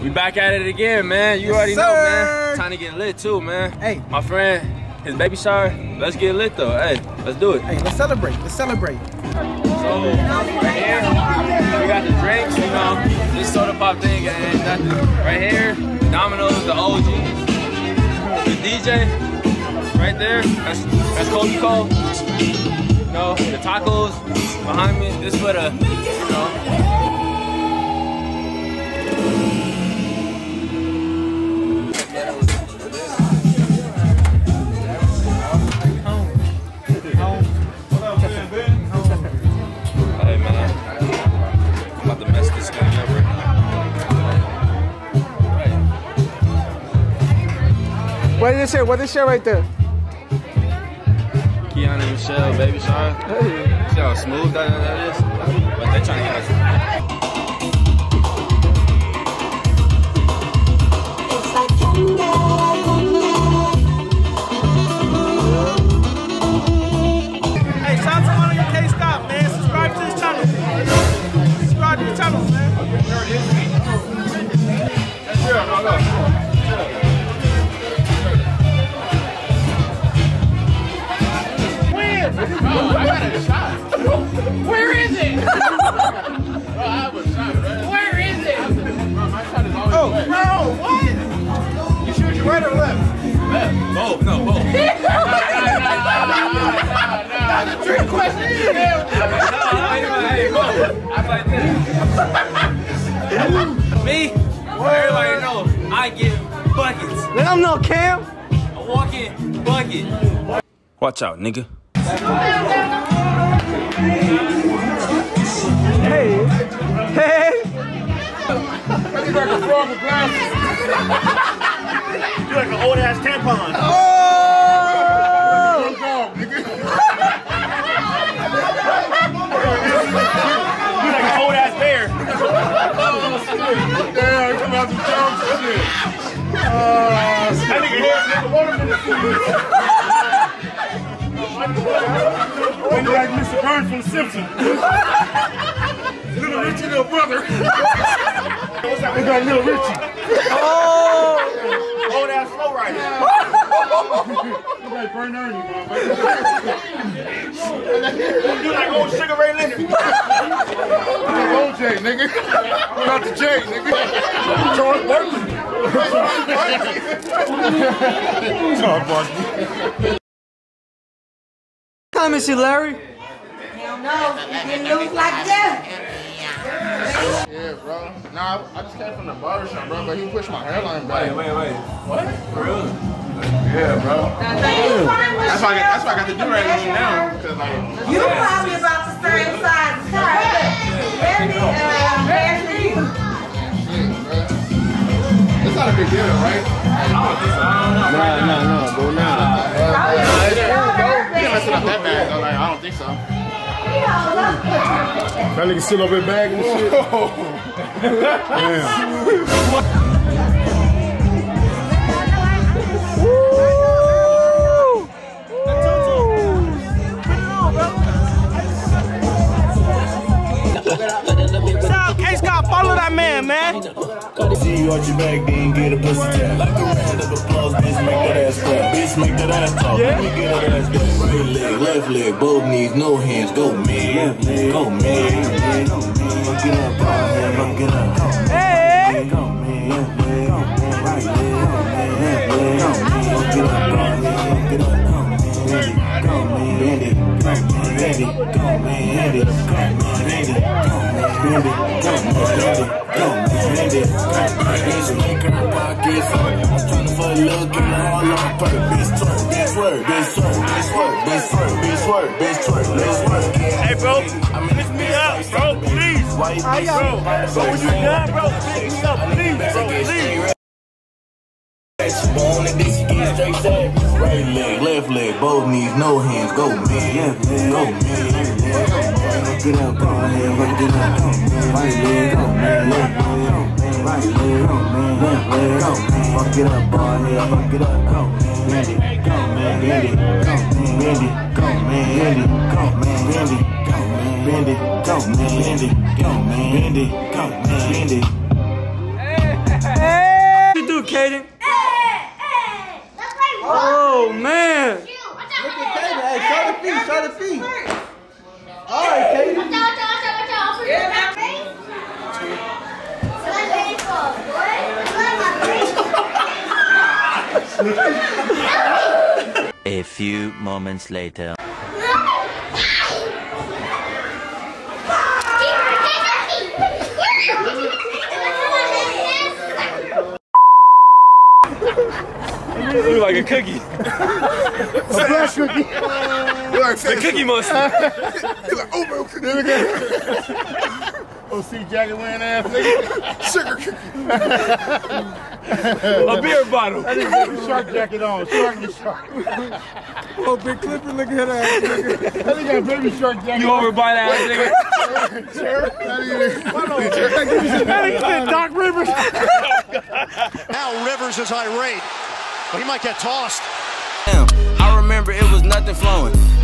We back at it again, man. You already know, man. Time to get lit too, man. Hey. My friend, his baby shower. Let's get lit though. Hey, let's do it. Hey, let's celebrate. Let's celebrate. So, right here, we got the drinks, you know. This soda pop thing and nothing. Right here, Domino's, the OGs. The DJ, right there. That's Kobe Cole. You know, the tacos behind me. This for the, you know. Hey man, I'm about to mess this thing up right now. What did it say? What did it say right there? Kiana and Michelle, baby shower. Hey. See how smooth that is? But they're trying to get us. Hey, shout out to one of your K-Stop, man. Subscribe to his channel. Subscribe to his channel, man. That's real, bro. I got a shot. Where is it? Bro, I have a shot, bro. Where is it? Bro, my shot is always wet. Bro, what? You shoot your right or left? Left. Both. No, both. That's a trick question. Hey, both. I like this. Me, everybody know, I get buckets. Let them know, Cam. A walking bucket. Watch out, nigga. Hey. Hey. You like a frog with glasses. You like an old ass tampon. Oh! You like an old ass bear. Damn, come out some jumps and shit. That nigga here, nigga, watermelon food. When you like Mr. Burns from Simpsons. Little Richie, little brother. What's that? We got Little Richie. Oh! Old ass slow rider. You like Burn Ernie, You like old Sugar Ray Leonard. OJ, nigga. Not the J, nigga. Charles Barkley. Charles Barkley. Comment, Larry. Hell no, you didn't lose like that. Yeah, bro. Nah, I just came from the barbershop, bro, but he pushed my hairline back. Wait. What? For real? Yeah, bro. That's why I got the do-rag on now. Cause like, you probably about the same size as her. it's not a big deal, right? No, bro, nah. You can't mess it up that bad, though. Like, I don't think so. That nigga still up in bag and shit. Damn. K-Scott, follow that man. See you out your back, then get a pussy tap. Like a round of applause, bitch, make that ass clap. Bitch, make that ass talk. Let me get that ass back. Right leg, left leg, both knees, no hands. Go man, go man. Fuck it up, fuck it up. Hey! Go man, go man. Right leg, go man, left leg, go man. Fuck it up, fuck it up. Go man, bend it, go man, bend it, go man, bend it, go man, bend it, bend it, go man, bend it. Bitch, make her pockets hurt. I'm tryna fuck a little girl all on purpose. Bitch twerk, bitch work, bitch twerk, bitch work, bitch twerk, bitch work, bitch twerk, bitch work. Hey, bro, lift me up, bro, please. Bro, when you done, bro, lift me up, please, bro, please. Born and this get straight savage. Right leg, left leg, both knees, no hands. Go man, go man. Fuck it up, go ahead, fuck it up. Right leg, go man, left leg, go man. Right leg, go man, left leg, go man. Fuck it up, go ahead, fuck it up. Go man, bend it, go man, bend it, go man, bend it, go man, bend it, go man, bend it, go man, bend it, go man, bend it, go man, bend it, go man, bend it. Caden. Oh, man. Look at Kaden. Hey, show the feet. Show the feet. All right, Kaden. A few moments later. You look like a cookie. A black cookie. The cookie monster. He's like, oh, cookie. Oh, see jacket wearing ass nigga. Sugar cookie. A beer bottle. That nigga got a shark jacket on. Shark. Oh, big clipper looking at that nigga. That nigga got a baby shark jacket. You over by that nigga? Doc Rivers. Now Rivers is irate, but he might get tossed. Damn, I remember it was nothing flowing.